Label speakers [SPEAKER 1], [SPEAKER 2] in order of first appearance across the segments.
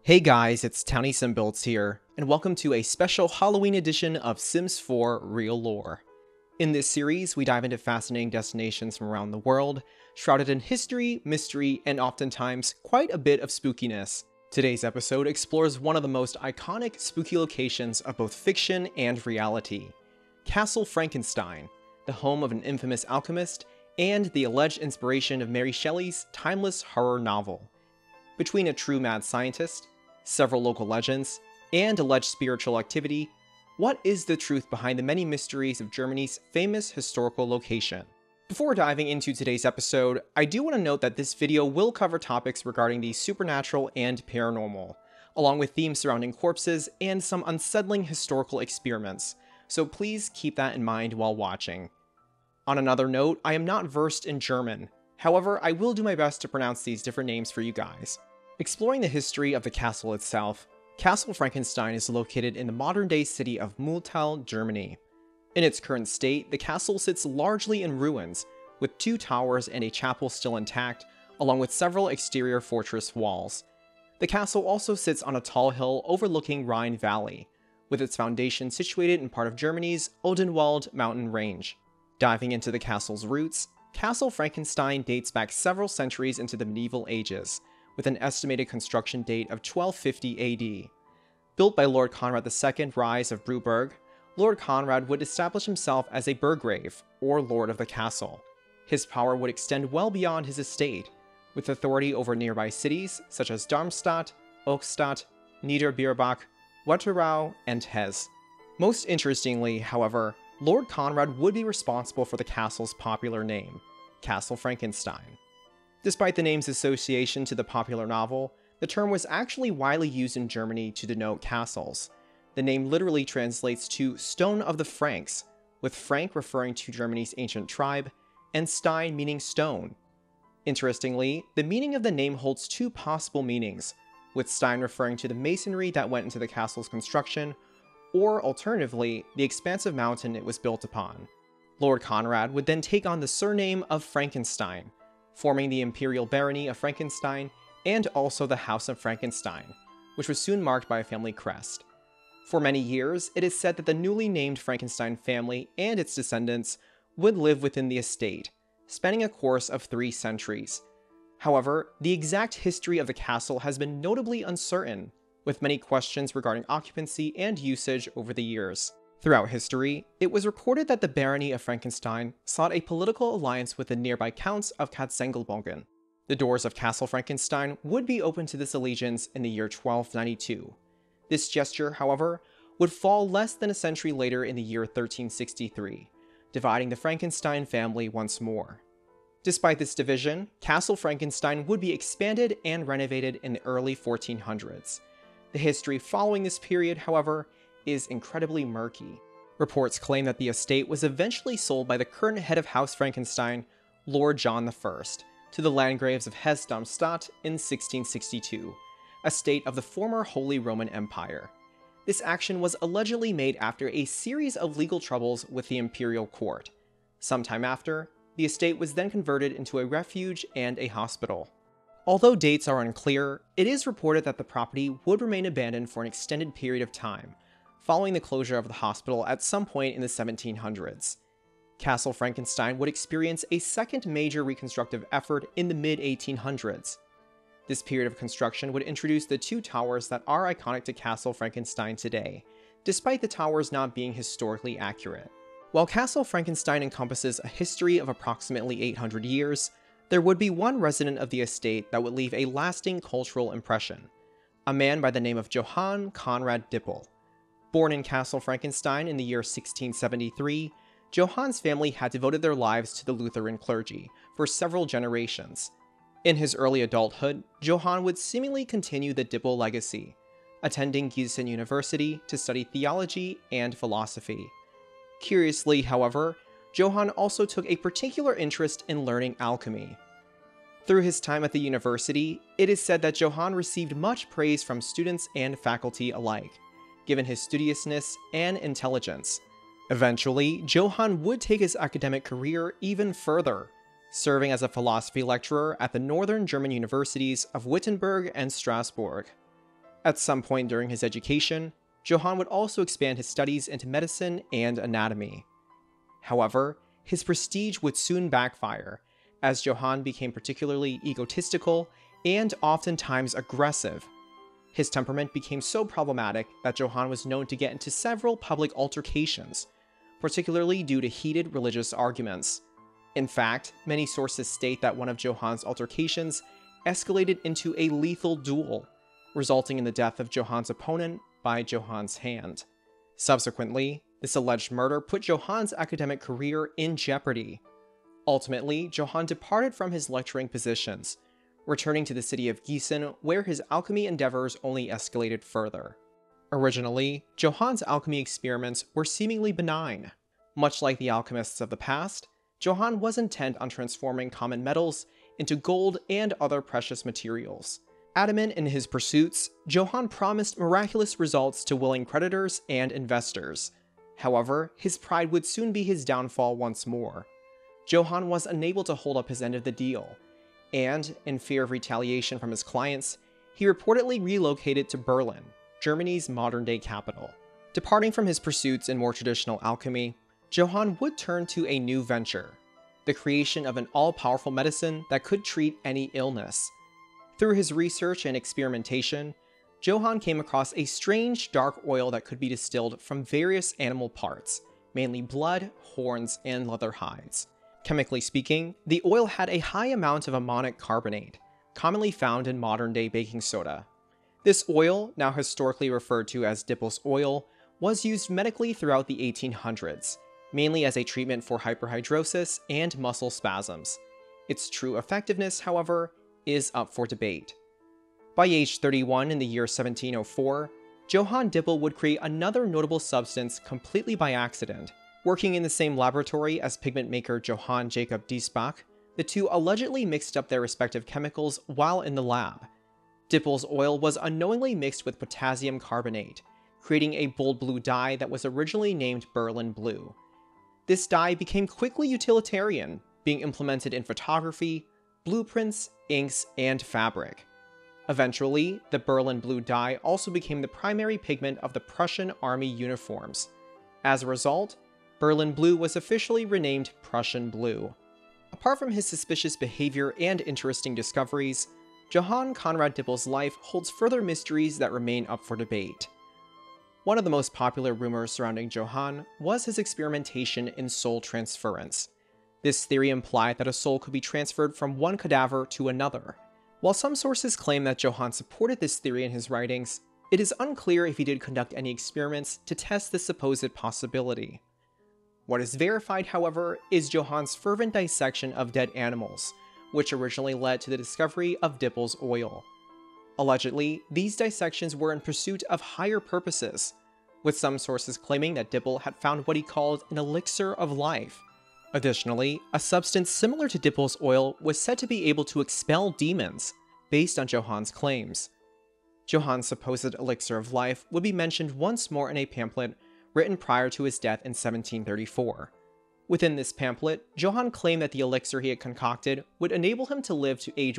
[SPEAKER 1] Hey guys, it's TownieSimBuilds here, and welcome to a special Halloween edition of Sims 4 Real Lore. In this series, we dive into fascinating destinations from around the world, shrouded in history, mystery, and oftentimes quite a bit of spookiness. Today's episode explores one of the most iconic spooky locations of both fiction and reality, Castle Frankenstein, the home of an infamous alchemist, and the alleged inspiration of Mary Shelley's timeless horror novel. Between a true mad scientist, several local legends, and alleged spiritual activity, what is the truth behind the many mysteries of Germany's famous historical location? Before diving into today's episode, I do want to note that this video will cover topics regarding the supernatural and paranormal, along with themes surrounding corpses and some unsettling historical experiments, so please keep that in mind while watching. On another note, I am not versed in German, however, I will do my best to pronounce these different names for you guys. Exploring the history of the castle itself, Castle Frankenstein is located in the modern-day city of Mühltal, Germany. In its current state, the castle sits largely in ruins, with 2 towers and a chapel still intact, along with several exterior fortress walls. The castle also sits on a tall hill overlooking Rhine Valley, with its foundation situated in part of Germany's Odenwald mountain range. Diving into the castle's roots, Castle Frankenstein dates back several centuries into the medieval ages, with an estimated construction date of 1250 AD. Built by Lord Conrad II Rise of Bruburg, Lord Conrad would establish himself as a burgrave, or lord of the castle. His power would extend well beyond his estate, with authority over nearby cities such as Darmstadt, Oakstadt, Niederbirbach, Wetterau, and Hesse. Most interestingly, however, Lord Conrad would be responsible for the castle's popular name, Castle Frankenstein. Despite the name's association to the popular novel, the term was actually widely used in Germany to denote castles. The name literally translates to Stone of the Franks, with Frank referring to Germany's ancient tribe, and Stein meaning stone. Interestingly, the meaning of the name holds 2 possible meanings, with Stein referring to the masonry that went into the castle's construction, or alternatively, the expansive mountain it was built upon. Lord Conrad would then take on the surname of Frankenstein, forming the Imperial Barony of Frankenstein and also the House of Frankenstein, which was soon marked by a family crest. For many years, it is said that the newly named Frankenstein family and its descendants would live within the estate, spanning a course of 3 centuries. However, the exact history of the castle has been notably uncertain, with many questions regarding occupancy and usage over the years. Throughout history, it was reported that the Barony of Frankenstein sought a political alliance with the nearby Counts of Katzengelbogen. The doors of Castle Frankenstein would be open to this allegiance in the year 1292. This gesture, however, would fall less than a century later in the year 1363, dividing the Frankenstein family once more. Despite this division, Castle Frankenstein would be expanded and renovated in the early 1400s. The history following this period, however, is incredibly murky. Reports claim that the estate was eventually sold by the current head of House Frankenstein, Lord John I, to the Landgraves of Hesse-Darmstadt in 1662, a state of the former Holy Roman Empire. This action was allegedly made after a series of legal troubles with the imperial court. Sometime after, the estate was then converted into a refuge and a hospital. Although dates are unclear, it is reported that the property would remain abandoned for an extended period of time, following the closure of the hospital at some point in the 1700s. Castle Frankenstein would experience a second major reconstructive effort in the mid-1800s. This period of construction would introduce the 2 towers that are iconic to Castle Frankenstein today, despite the towers not being historically accurate. While Castle Frankenstein encompasses a history of approximately 800 years, there would be one resident of the estate that would leave a lasting cultural impression, a man by the name of Johann Conrad Dippel. Born in Castle Frankenstein in the year 1673, Johann's family had devoted their lives to the Lutheran clergy for several generations. In his early adulthood, Johann would seemingly continue the Dippel legacy, attending Gießen University to study theology and philosophy. Curiously, however, Johann also took a particular interest in learning alchemy. Through his time at the university, it is said that Johann received much praise from students and faculty alike, given his studiousness and intelligence. Eventually, Johann would take his academic career even further, serving as a philosophy lecturer at the northern German universities of Wittenberg and Strasbourg. At some point during his education, Johann would also expand his studies into medicine and anatomy. However, his prestige would soon backfire, as Johann became particularly egotistical and oftentimes aggressive. His temperament became so problematic that Johann was known to get into several public altercations, particularly due to heated religious arguments. In fact, many sources state that one of Johann's altercations escalated into a lethal duel, resulting in the death of Johann's opponent by Johann's hand. Subsequently, this alleged murder put Johann's academic career in jeopardy. Ultimately, Johann departed from his lecturing positions, returning to the city of Gießen, where his alchemy endeavors only escalated further. Originally, Johann's alchemy experiments were seemingly benign. Much like the alchemists of the past, Johann was intent on transforming common metals into gold and other precious materials. Adamant in his pursuits, Johann promised miraculous results to willing creditors and investors. However, his pride would soon be his downfall once more. Johann was unable to hold up his end of the deal, and, in fear of retaliation from his clients, he reportedly relocated to Berlin, Germany's modern-day capital. Departing from his pursuits in more traditional alchemy, Johann would turn to a new venture, the creation of an all-powerful medicine that could treat any illness. Through his research and experimentation, Johann came across a strange dark oil that could be distilled from various animal parts, mainly blood, horns, and leather hides. Chemically speaking, the oil had a high amount of ammonic carbonate, commonly found in modern-day baking soda. This oil, now historically referred to as Dippel's oil, was used medically throughout the 1800s, mainly as a treatment for hyperhidrosis and muscle spasms. Its true effectiveness, however, is up for debate. By age 31 in the year 1704, Johann Dippel would create another notable substance completely by accident. Working in the same laboratory as pigment maker Johann Jacob Diesbach, the two allegedly mixed up their respective chemicals while in the lab. Dippel's oil was unknowingly mixed with potassium carbonate, creating a bold blue dye that was originally named Berlin Blue. This dye became quickly utilitarian, being implemented in photography, blueprints, inks, and fabric. Eventually, the Berlin Blue dye also became the primary pigment of the Prussian army uniforms. As a result, Berlin Blue was officially renamed Prussian Blue. Apart from his suspicious behavior and interesting discoveries, Johann Conrad Dippel's life holds further mysteries that remain up for debate. One of the most popular rumors surrounding Johann was his experimentation in soul transference. This theory implied that a soul could be transferred from one cadaver to another. While some sources claim that Johann supported this theory in his writings, it is unclear if he did conduct any experiments to test this supposed possibility. What is verified, however, is Johann's fervent dissection of dead animals, which originally led to the discovery of Dippel's oil. Allegedly, these dissections were in pursuit of higher purposes, with some sources claiming that Dippel had found what he called an elixir of life. Additionally, a substance similar to Dippel's oil was said to be able to expel demons, based on Johann's claims. Johann's supposed elixir of life would be mentioned once more in a pamphlet written prior to his death in 1734. Within this pamphlet, Johann claimed that the elixir he had concocted would enable him to live to age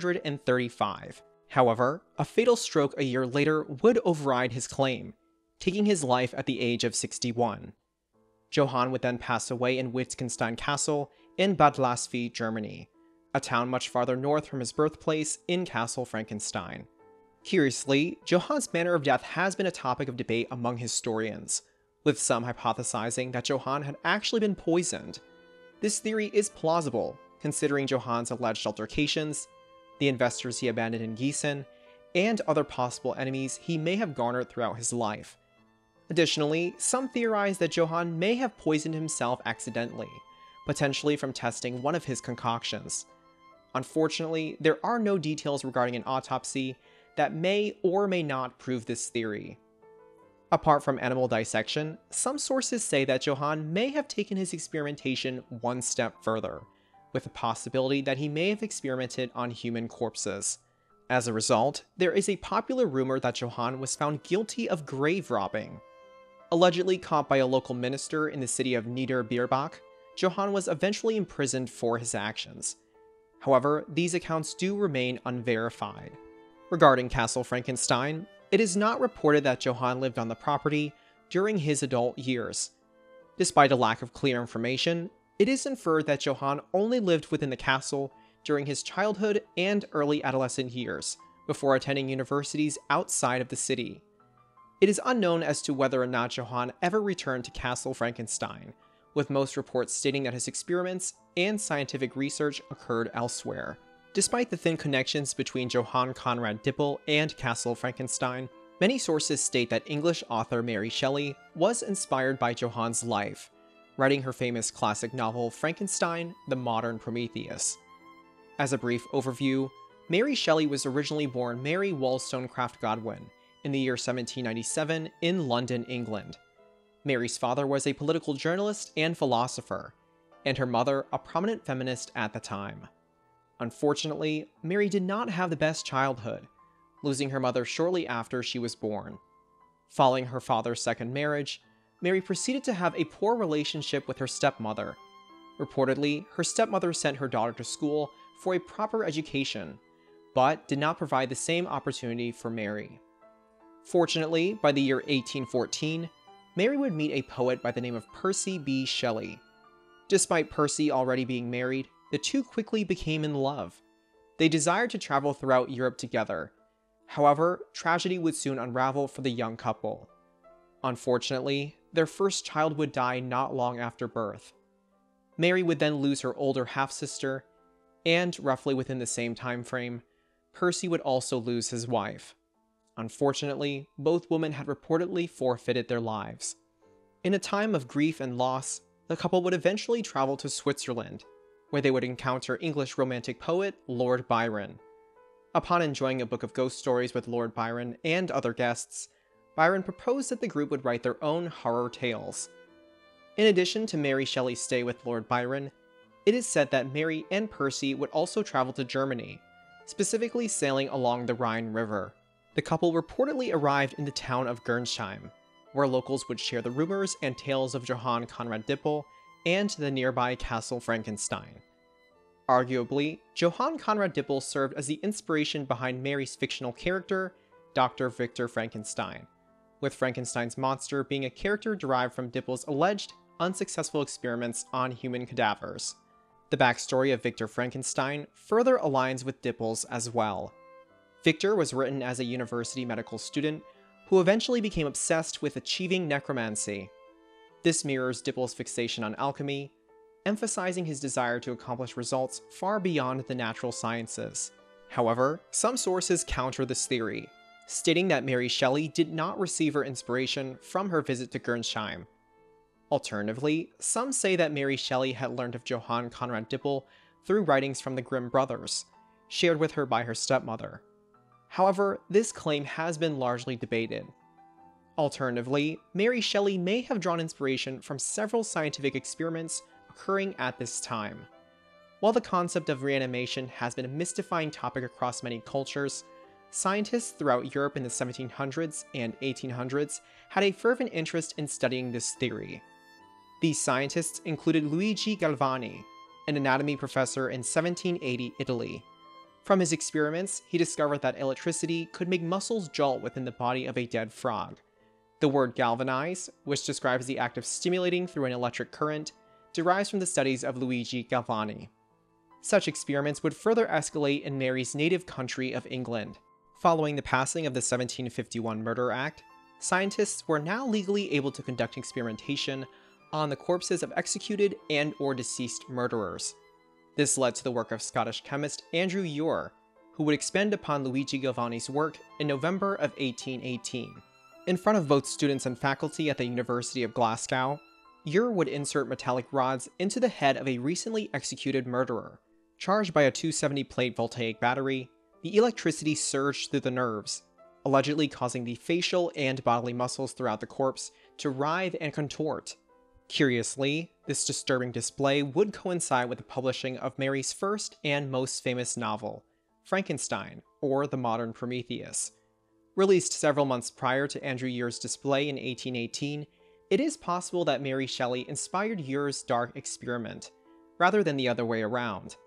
[SPEAKER 1] 135. However, a fatal stroke a year later would override his claim, taking his life at the age of 61. Johann would then pass away in Wittgenstein Castle in Bad Lasfi, Germany, a town much farther north from his birthplace in Castle Frankenstein. Curiously, Johann's manner of death has been a topic of debate among historians, with some hypothesizing that Johann had actually been poisoned. This theory is plausible, considering Johann's alleged altercations, the investors he abandoned in Gießen, and other possible enemies he may have garnered throughout his life. Additionally, some theorize that Johann may have poisoned himself accidentally, potentially from testing one of his concoctions. Unfortunately, there are no details regarding an autopsy that may or may not prove this theory. Apart from animal dissection, some sources say that Johann may have taken his experimentation one step further, with the possibility that he may have experimented on human corpses. As a result, there is a popular rumor that Johann was found guilty of grave robbing. Allegedly caught by a local minister in the city of Niederbierbach, Johann was eventually imprisoned for his actions. However, these accounts do remain unverified. Regarding Castle Frankenstein, It is not reported that Johann lived on the property during his adult years. Despite a lack of clear information, it is inferred that Johann only lived within the castle during his childhood and early adolescent years, before attending universities outside of the city. It is unknown as to whether or not Johann ever returned to Castle Frankenstein, with most reports stating that his experiments and scientific research occurred elsewhere. Despite the thin connections between Johann Conrad Dippel and Castle Frankenstein, many sources state that English author Mary Shelley was inspired by Johann's life, writing her famous classic novel Frankenstein: The Modern Prometheus. As a brief overview, Mary Shelley was originally born Mary Wollstonecraft Godwin in the year 1797 in London, England. Mary's father was a political journalist and philosopher, and her mother a prominent feminist at the time. Unfortunately, Mary did not have the best childhood, losing her mother shortly after she was born. Following her father's second marriage, Mary proceeded to have a poor relationship with her stepmother. Reportedly, her stepmother sent her daughter to school for a proper education, but did not provide the same opportunity for Mary. Fortunately, by the year 1814, Mary would meet a poet by the name of Percy B. Shelley. Despite Percy already being married, the two quickly became in love. They desired to travel throughout Europe together. However, tragedy would soon unravel for the young couple. Unfortunately, their first child would die not long after birth. Mary would then lose her older half-sister, and roughly within the same time frame, Percy would also lose his wife. Unfortunately, both women had reportedly forfeited their lives. In a time of grief and loss, the couple would eventually travel to Switzerland, where they would encounter English romantic poet Lord Byron. Upon enjoying a book of ghost stories with Lord Byron and other guests, Byron proposed that the group would write their own horror tales. In addition to Mary Shelley's stay with Lord Byron, it is said that Mary and Percy would also travel to Germany, specifically sailing along the Rhine River. The couple reportedly arrived in the town of Gernsheim, where locals would share the rumors and tales of Johann Conrad Dippel and the nearby Castle Frankenstein. Arguably, Johann Conrad Dippel served as the inspiration behind Mary's fictional character, Dr. Victor Frankenstein, with Frankenstein's monster being a character derived from Dippel's alleged unsuccessful experiments on human cadavers. The backstory of Victor Frankenstein further aligns with Dippel's as well. Victor was written as a university medical student who eventually became obsessed with achieving necromancy. This mirrors Dippel's fixation on alchemy, emphasizing his desire to accomplish results far beyond the natural sciences. However, some sources counter this theory, stating that Mary Shelley did not receive her inspiration from her visit to Gernsheim. Alternatively, some say that Mary Shelley had learned of Johann Conrad Dippel through writings from the Grimm brothers, shared with her by her stepmother. However, this claim has been largely debated. Alternatively, Mary Shelley may have drawn inspiration from several scientific experiments occurring at this time. While the concept of reanimation has been a mystifying topic across many cultures, scientists throughout Europe in the 1700s and 1800s had a fervent interest in studying this theory. These scientists included Luigi Galvani, an anatomy professor in 1780 Italy. From his experiments, he discovered that electricity could make muscles jolt within the body of a dead frog. The word galvanize, which describes the act of stimulating through an electric current, derives from the studies of Luigi Galvani. Such experiments would further escalate in Mary's native country of England. Following the passing of the 1751 Murder Act, scientists were now legally able to conduct experimentation on the corpses of executed and/or deceased murderers. This led to the work of Scottish chemist Andrew Ure, who would expand upon Luigi Galvani's work in November of 1818. In front of both students and faculty at the University of Glasgow, Ure would insert metallic rods into the head of a recently executed murderer. Charged by a 270-plate voltaic battery, the electricity surged through the nerves, allegedly causing the facial and bodily muscles throughout the corpse to writhe and contort. Curiously, this disturbing display would coincide with the publishing of Mary's first and most famous novel, Frankenstein, or The Modern Prometheus. Released several months prior to Andrew Ure's display in 1818, it is possible that Mary Shelley inspired Ure's dark experiment, rather than the other way around.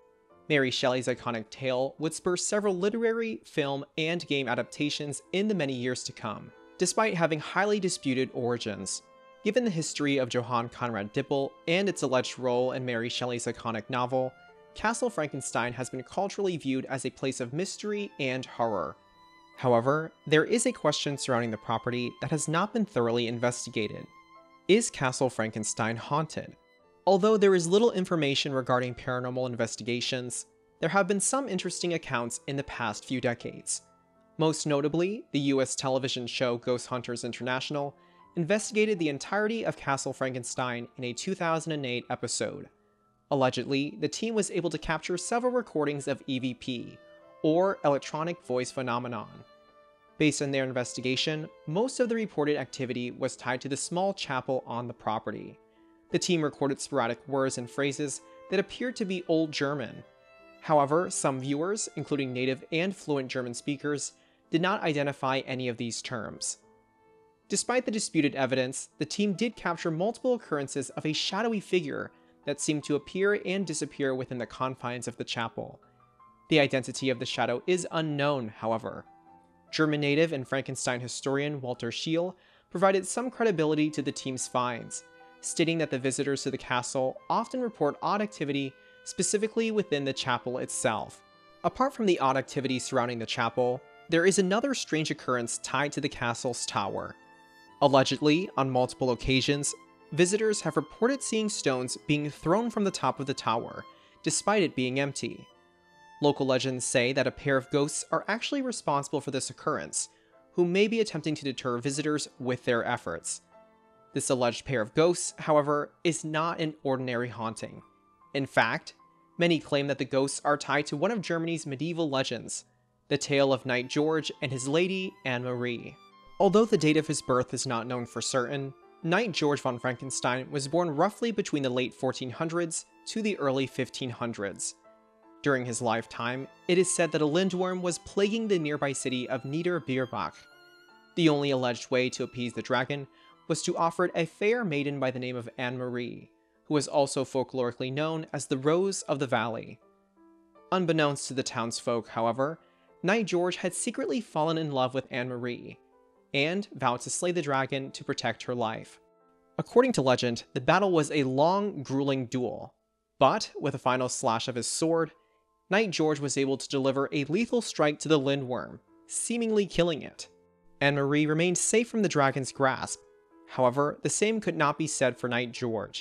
[SPEAKER 1] Mary Shelley's iconic tale would spur several literary, film, and game adaptations in the many years to come, despite having highly disputed origins. Given the history of Johann Conrad Dippel and its alleged role in Mary Shelley's iconic novel, Castle Frankenstein has been culturally viewed as a place of mystery and horror. However, there is a question surrounding the property that has not been thoroughly investigated. Is Castle Frankenstein haunted? Although there is little information regarding paranormal investigations, there have been some interesting accounts in the past few decades. Most notably, the US television show Ghost Hunters International investigated the entirety of Castle Frankenstein in a 2008 episode. Allegedly, the team was able to capture several recordings of EVP, or electronic voice phenomenon. Based on their investigation, most of the reported activity was tied to the small chapel on the property. The team recorded sporadic words and phrases that appeared to be Old German. However, some viewers, including native and fluent German speakers, did not identify any of these terms. Despite the disputed evidence, the team did capture multiple occurrences of a shadowy figure that seemed to appear and disappear within the confines of the chapel. The identity of the shadow is unknown, however. German native and Frankenstein historian Walter Scheel provided some credibility to the team's finds, stating that the visitors to the castle often report odd activity specifically within the chapel itself. Apart from the odd activity surrounding the chapel, there is another strange occurrence tied to the castle's tower. Allegedly, on multiple occasions, visitors have reported seeing stones being thrown from the top of the tower, despite it being empty. Local legends say that a pair of ghosts are actually responsible for this occurrence, who may be attempting to deter visitors with their efforts. This alleged pair of ghosts, however, is not an ordinary haunting. In fact, many claim that the ghosts are tied to one of Germany's medieval legends, the tale of Knight George and his lady, Anne Marie. Although the date of his birth is not known for certain, Knight George von Frankenstein was born roughly between the late 1400s to the early 1500s. During his lifetime, it is said that a lindworm was plaguing the nearby city of Niederbierbach. The only alleged way to appease the dragon was to offer it a fair maiden by the name of Anne Marie, who was also folklorically known as the Rose of the Valley. Unbeknownst to the townsfolk, however, Knight George had secretly fallen in love with Anne Marie, and vowed to slay the dragon to protect her life. According to legend, the battle was a long, grueling duel, but with a final slash of his sword, Knight George was able to deliver a lethal strike to the lindworm, seemingly killing it. Anne Marie remained safe from the dragon's grasp. However, the same could not be said for Knight George.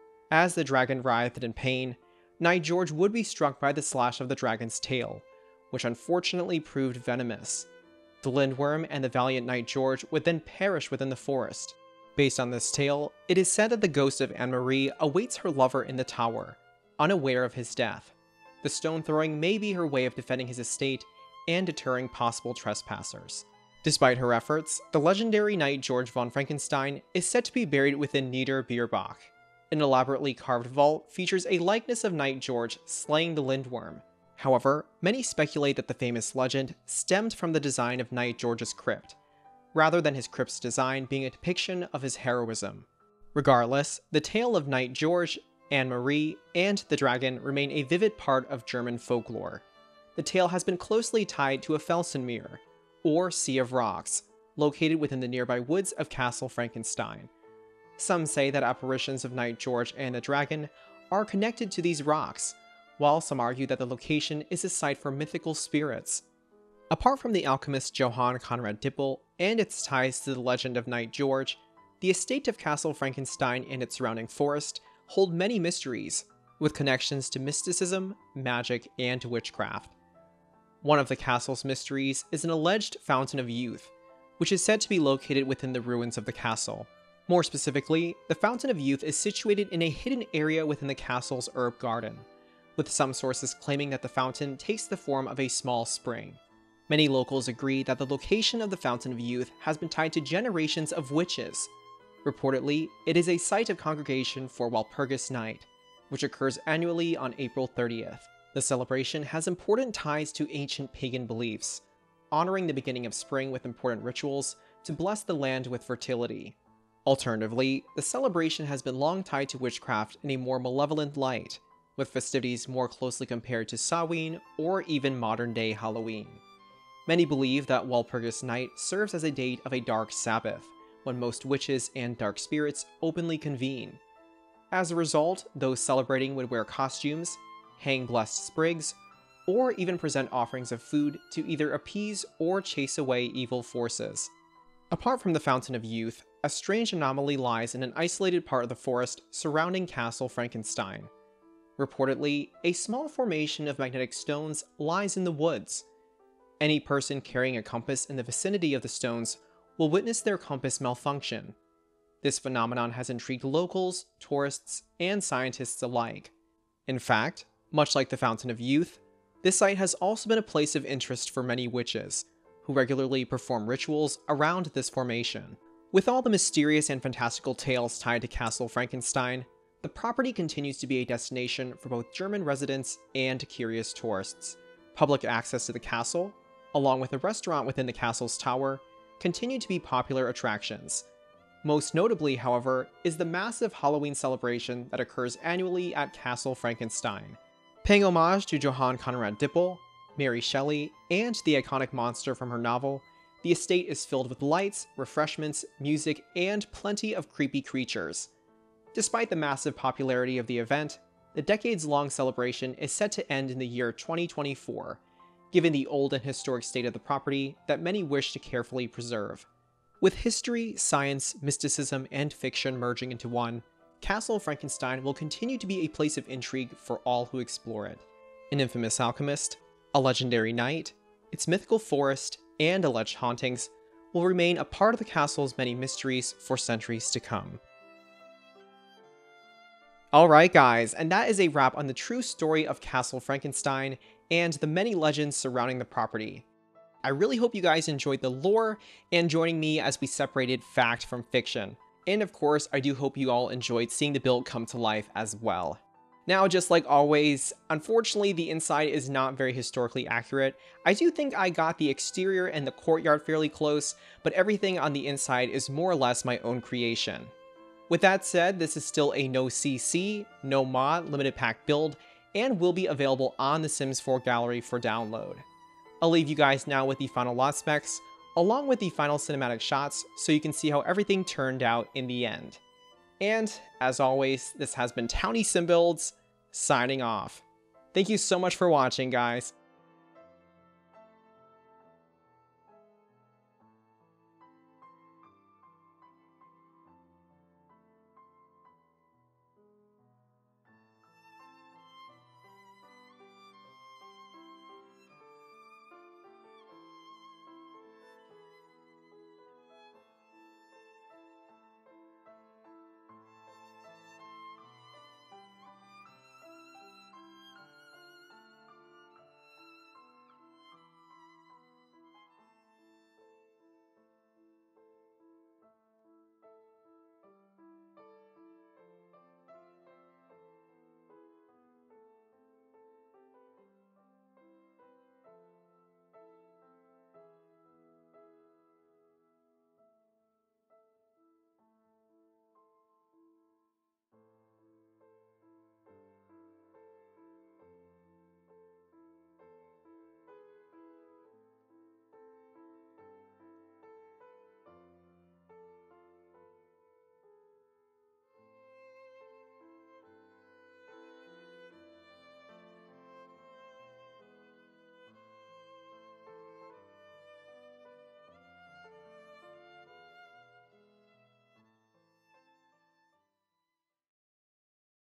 [SPEAKER 1] As the dragon writhed in pain, Knight George would be struck by the slash of the dragon's tail, which unfortunately proved venomous. The lindworm and the valiant Knight George would then perish within the forest. Based on this tale, it is said that the ghost of Anne Marie awaits her lover in the tower, unaware of his death. The stone throwing may be her way of defending his estate and deterring possible trespassers. Despite her efforts, the legendary Knight George von Frankenstein is said to be buried within Niederbierbach. An elaborately carved vault features a likeness of Knight George slaying the lindworm. However, many speculate that the famous legend stemmed from the design of Knight George's crypt, rather than his crypt's design being a depiction of his heroism. Regardless, the tale of Knight George, Anne Marie, and the dragon remain a vivid part of German folklore. The tale has been closely tied to a Felsenmeer, or Sea of Rocks, located within the nearby woods of Castle Frankenstein. Some say that apparitions of Knight George and the dragon are connected to these rocks, while some argue that the location is a site for mythical spirits. Apart from the alchemist Johann Conrad Dippel and its ties to the legend of Knight George, the estate of Castle Frankenstein and its surrounding forest hold many mysteries, with connections to mysticism, magic, and witchcraft. One of the castle's mysteries is an alleged Fountain of Youth, which is said to be located within the ruins of the castle. More specifically, the Fountain of Youth is situated in a hidden area within the castle's herb garden, with some sources claiming that the fountain takes the form of a small spring. Many locals agree that the location of the Fountain of Youth has been tied to generations of witches. Reportedly, it is a site of congregation for Walpurgis Night, which occurs annually on April 30th. The celebration has important ties to ancient pagan beliefs, honoring the beginning of spring with important rituals to bless the land with fertility. Alternatively, the celebration has been long tied to witchcraft in a more malevolent light, with festivities more closely compared to Samhain or even modern-day Halloween. Many believe that Walpurgis Night serves as a date of a dark Sabbath, when most witches and dark spirits openly convene. As a result, those celebrating would wear costumes, hang blessed sprigs, or even present offerings of food to either appease or chase away evil forces. Apart from the Fountain of Youth, a strange anomaly lies in an isolated part of the forest surrounding Castle Frankenstein. Reportedly, a small formation of magnetic stones lies in the woods. Any person carrying a compass in the vicinity of the stones will witness their compass malfunction. This phenomenon has intrigued locals, tourists, and scientists alike. In fact, much like the Fountain of Youth, this site has also been a place of interest for many witches, who regularly perform rituals around this formation. With all the mysterious and fantastical tales tied to Castle Frankenstein, the property continues to be a destination for both German residents and curious tourists. Public access to the castle, along with a restaurant within the castle's tower, continue to be popular attractions. Most notably, however, is the massive Halloween celebration that occurs annually at Castle Frankenstein. Paying homage to Johann Conrad Dippel, Mary Shelley, and the iconic monster from her novel, the estate is filled with lights, refreshments, music, and plenty of creepy creatures. Despite the massive popularity of the event, the decades-long celebration is set to end in the year 2024, given the old and historic state of the property that many wish to carefully preserve. With history, science, mysticism, and fiction merging into one, Castle Frankenstein will continue to be a place of intrigue for all who explore it. An infamous alchemist, a legendary knight, its mythical forest, and alleged hauntings will remain a part of the castle's many mysteries for centuries to come. Alright guys, and that is a wrap on the true story of Castle Frankenstein and the many legends surrounding the property. I really hope you guys enjoyed the lore and joining me as we separated fact from fiction. And of course, I do hope you all enjoyed seeing the build come to life as well. Now, just like always, unfortunately the inside is not very historically accurate. I do think I got the exterior and the courtyard fairly close, but everything on the inside is more or less my own creation. With that said, this is still a no CC, no mod, limited pack build, and will be available on the Sims 4 gallery for download. I'll leave you guys now with the final lot specs, along with the final cinematic shots, so you can see how everything turned out in the end. And, as always, this has been Townie Sim Builds, signing off. Thank you so much for watching, guys.